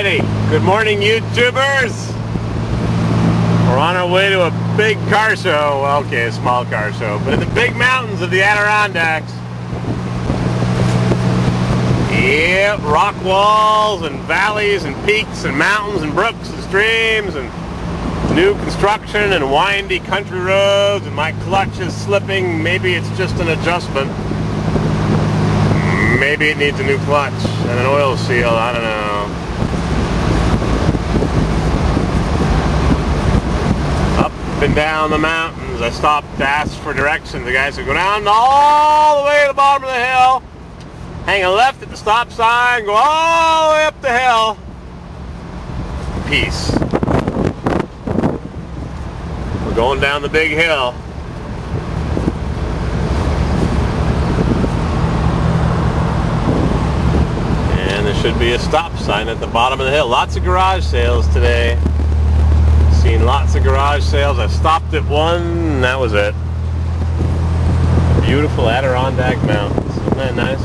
Alrighty, good morning YouTubers. We're on our way to a big car show. Well, okay, a small car show, but in the big mountains of the Adirondacks. Yep, rock walls and valleys and peaks and mountains and brooks and streams and new construction and windy country roads, and my clutch is slipping. Maybe it's just an adjustment. Maybe it needs a new clutch and an oil seal, I don't know. Up and down the mountains. I stopped to ask for directions. The guy said, go down all the way to the bottom of the hill, hang a left at the stop sign, go all the way up the hill. Peace. We're going down the big hill. And there should be a stop sign at the bottom of the hill. Lots of garage sales today. Seen lots of garage sales. I stopped at one and that was it. Beautiful Adirondack Mountains. Isn't that nice?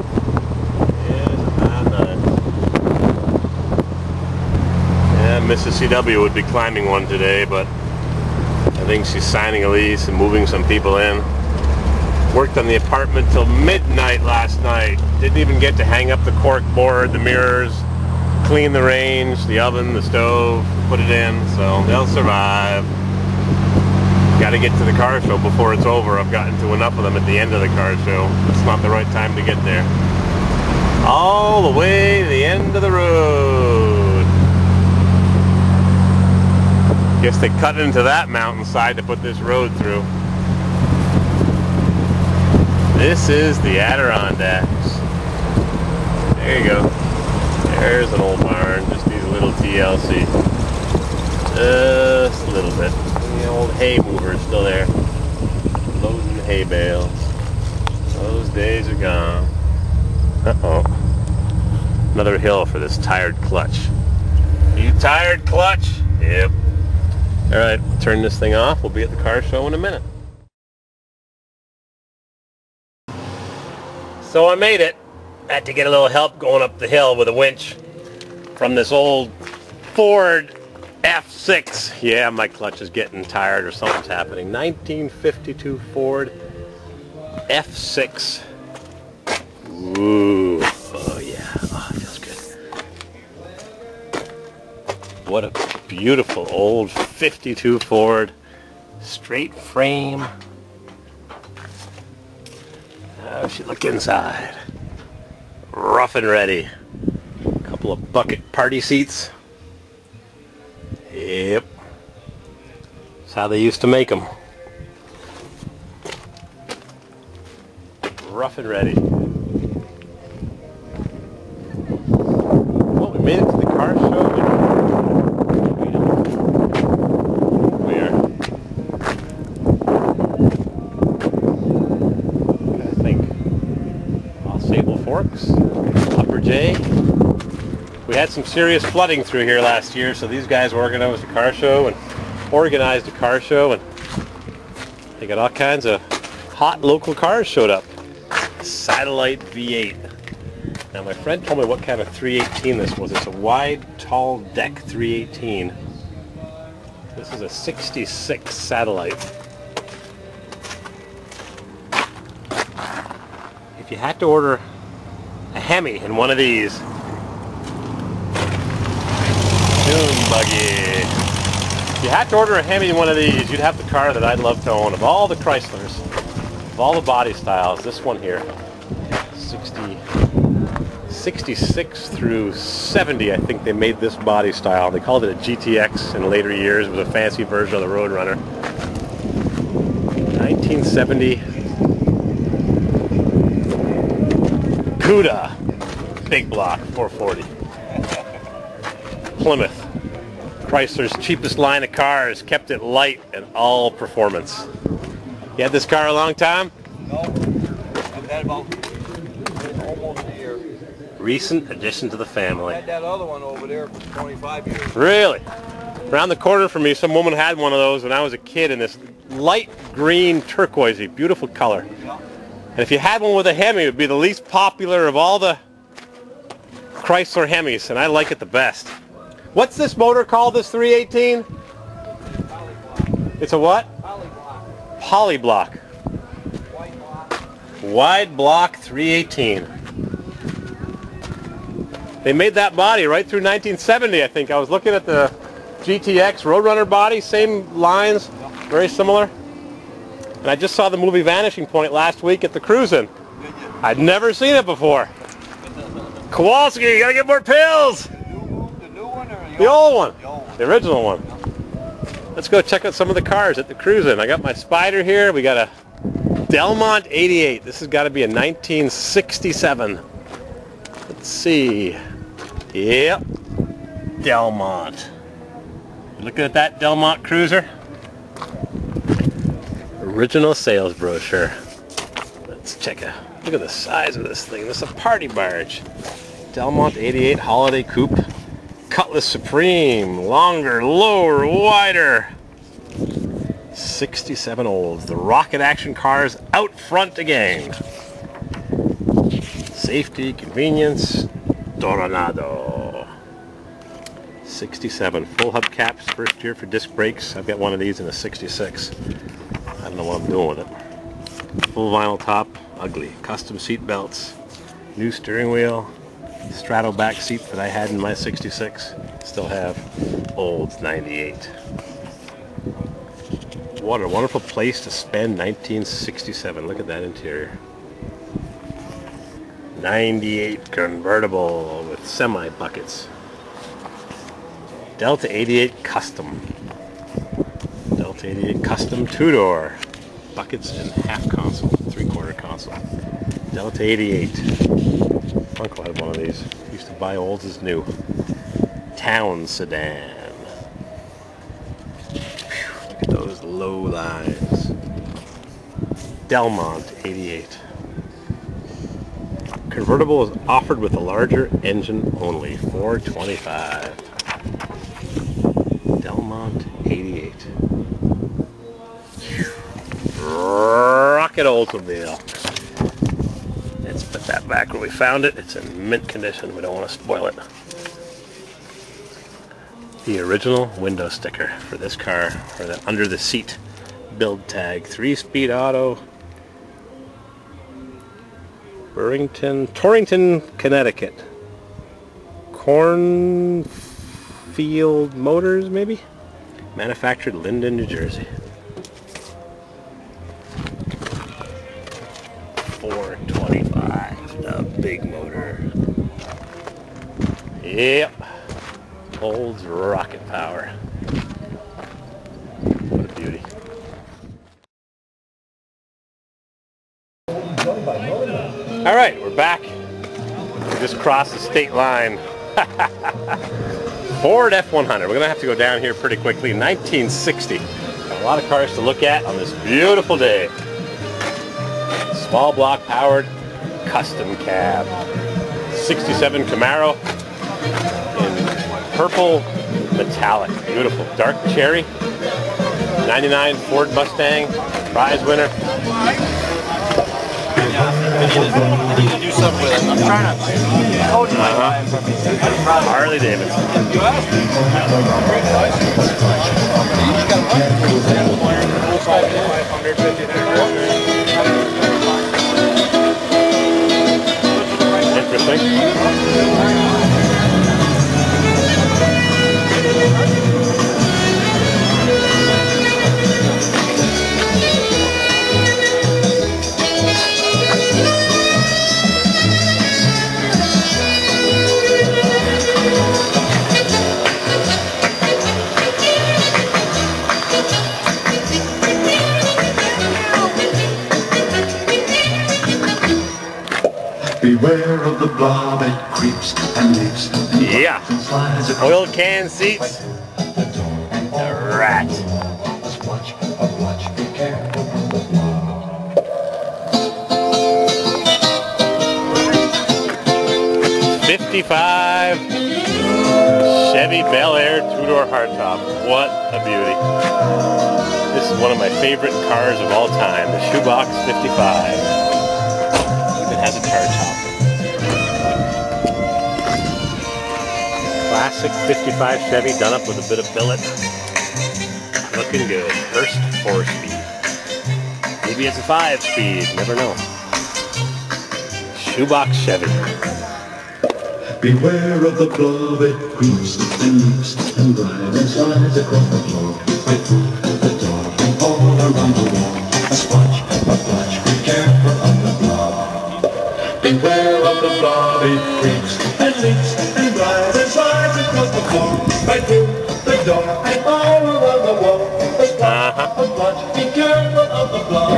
Yeah, Mrs. CW would be climbing one today, but I think she's signing a lease and moving some people in. Worked on the apartment till midnight last night. Didn't even get to hang up the cork board, the mirrors, clean the range, the oven, the stove, put it in, so they'll survive. Got to get to the car show before it's over. I've gotten to enough of them at the end of the car show. It's not the right time to get there. All the way to the end of the road. Guess they cut into that mountainside to put this road through. This is the Adirondacks. There you go. There's an old barn. Just needs a little TLC. Just a little bit. The old hay mover is still there. Loading hay bales. Those days are gone. Uh-oh. Another hill for this tired clutch. You tired, clutch? Yep. Alright, turn this thing off. We'll be at the car show in a minute. So I made it. I had to get a little help going up the hill with a winch from this old Ford F6. Yeah, my clutch is getting tired or something's happening. 1952 Ford F6. Ooh, oh yeah, oh, it feels good. What a beautiful old 52 Ford, straight frame. How she look inside? Rough and ready. A couple of bucket party seats. Yep. That's how they used to make them. Rough and ready. Well, we made it to the car show. Where? I think Sable Forks, Upper J. We had some serious flooding through here last year, so these guys organized a car show and they got all kinds of hot local cars showed up. Satellite V8. Now my friend told me what kind of 318 this was. It's a wide, tall deck 318. This is a 66 Satellite. If you had to order a Hemi in one of these, dune buggy. If you had to order a Hemi in one of these, you'd have the car that I'd love to own. Of all the Chryslers, of all the body styles, this one here, 66 through 70, I think they made this body style. They called it a GTX in later years. It was a fancy version of the Roadrunner. 1970 Cuda big block 440. Plymouth. Chrysler's cheapest line of cars, kept it light and all performance. You had this car a long time? No, I've had about almost a year. Recent addition to the family. I had that other one over there for 25 years. Really? Around the corner from me, some woman had one of those when I was a kid in this light green turquoisey, beautiful color. Yeah. And if you had one with a Hemi, it would be the least popular of all the Chrysler Hemis, and I like it the best. What's this motor called, this 318? It's a what? Polyblock. Wide block 318. They made that body right through 1970, I think. I was looking at the GTX Roadrunner body, same lines, very similar. And I just saw the movie Vanishing Point last week at the Cruisin'. I'd never seen it before. Kowalski, you gotta get more pills! The new one or the old one? The original one. Let's go check out some of the cars at the Cruisin'. I got my Spider here. We got a Delmont 88. This has got to be a 1967. Let's see. Yep. Delmont. Looking at that Delmont Cruiser. Original sales brochure. Let's check it. Look at the size of this thing. This is a party barge. Delmont 88 Holiday Coupe. Cutlass Supreme. Longer, lower, wider. 67 Olds. The rocket action cars out front again. Safety, convenience, Toronado. 67 full hubcaps, first year for disc brakes. I've got one of these in a 66. I don't know what I'm doing with it. Full vinyl top, ugly. Custom seat belts, new steering wheel, straddle back seat that I had in my 66. Still have. Olds 98. What a wonderful place to spend 1967. Look at that interior. 98 convertible with semi buckets. Delta 88 Custom. Delta 88 Custom two-door. Buckets and half console, 3/4 console. Delta 88. Uncle had one of these. Used to buy Olds as new. Town sedan. Whew, look at those low lines. Delmont 88. Convertible is offered with a larger engine only. $425. Delmont 88. Rocket Oldsmobile. Let's put that back where we found it. It's in mint condition. We don't want to spoil it. The original window sticker for this car, or the under the seat build tag. 3-speed auto. Torrington, Connecticut. Cornfield Motors, maybe? Manufactured Linden, New Jersey. 425, the big motor. Yep. Olds rocket power. What a beauty. All right, we're back. We just crossed the state line. Ford F100. We're gonna have to go down here pretty quickly. 1960. Got a lot of cars to look at on this beautiful day. Small block powered custom cab. 67 Camaro in purple metallic. Beautiful. Dark cherry. 99 Ford Mustang. Prize winner. I need to do something with it. I'm trying to. Harley Davidson. You asked me. Beware of the blob, it creeps and leaps. Yeah. Oil can seats. The rat. Watch, be careful. 55 Chevy Bel Air two-door hardtop. What a beauty. This is one of my favorite cars of all time, the Shoebox 55. Even has a hardtop. 655 Chevy done up with a bit of billet. Looking good. First 4-speed. Maybe it's a 5-speed. Never know. Shoebox Chevy. Beware of the blob, it creeps and leaps and glides and slides across the floor. Right through the door and all around the wall. A sponge, a sponge, be careful of the blob. Beware of the blob, it creeps and leaps and glides and slides across the floor. Right through the door and all around the wall. A sponge, a sponge, be careful of the blob.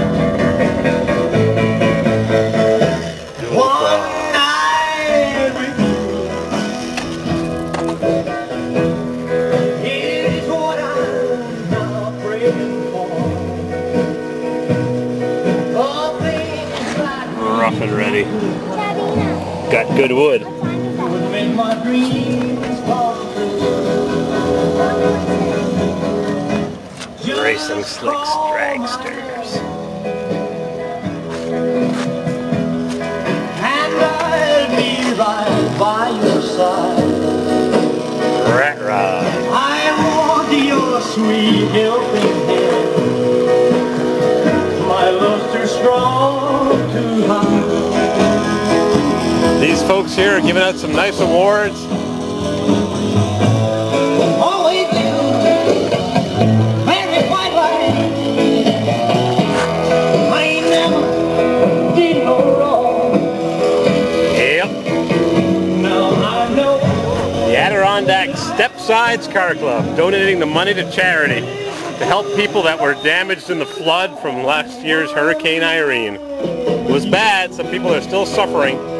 Rough and ready. Got good wood. Racing Slicks dragsters. And I'll be right by your side. Rat rod. I want your sweet helping hand. My love's too strong to hide. These folks here are giving out some nice awards. Always do. Very quite right. I ain't never did no wrong. Yep. Now I know. The Adirondack Stepsides Car Club donating the money to charity to help people that were damaged in the flood from last year's Hurricane Irene. It was bad. Some people are still suffering.